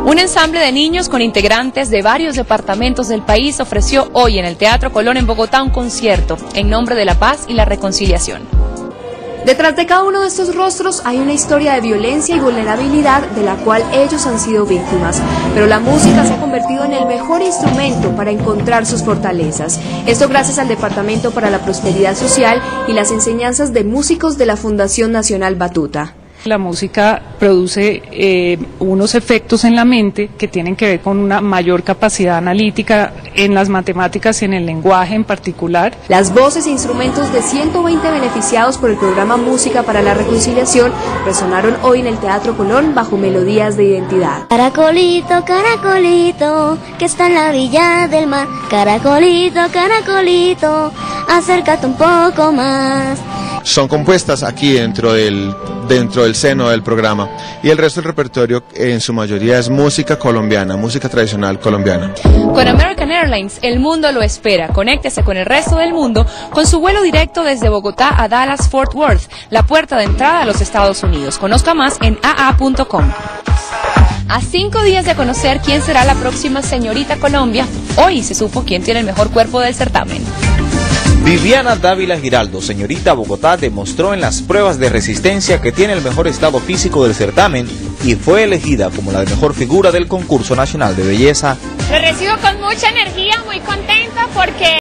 Un ensamble de niños con integrantes de varios departamentos del país ofreció hoy en el Teatro Colón en Bogotá un concierto en nombre de la paz y la reconciliación. Detrás de cada uno de estos rostros hay una historia de violencia y vulnerabilidad de la cual ellos han sido víctimas, pero la música se ha convertido en el mejor instrumento para encontrar sus fortalezas. Esto gracias al Departamento para la Prosperidad Social y las enseñanzas de músicos de la Fundación Nacional Batuta. La música produce unos efectos en la mente que tienen que ver con una mayor capacidad analítica en las matemáticas y en el lenguaje en particular. Las voces e instrumentos de 120 beneficiados por el programa Música para la Reconciliación resonaron hoy en el Teatro Colón bajo melodías de identidad. Caracolito, caracolito, que está en la orilla del mar. Caracolito, caracolito, acércate un poco más. Son compuestas aquí dentro del seno del programa, y el resto del repertorio en su mayoría es música colombiana, música tradicional colombiana. Con American Airlines, el mundo lo espera. Conéctese con el resto del mundo con su vuelo directo desde Bogotá a Dallas Fort Worth, la puerta de entrada a los Estados Unidos. Conozca más en aa.com. A 5 días de conocer quién será la próxima señorita Colombia, hoy se supo quién tiene el mejor cuerpo del certamen. Viviana Dávila Giraldo, señorita Bogotá, demostró en las pruebas de resistencia que tiene el mejor estado físico del certamen y fue elegida como la mejor figura del concurso nacional de belleza. Lo recibo con mucha energía, muy contenta porque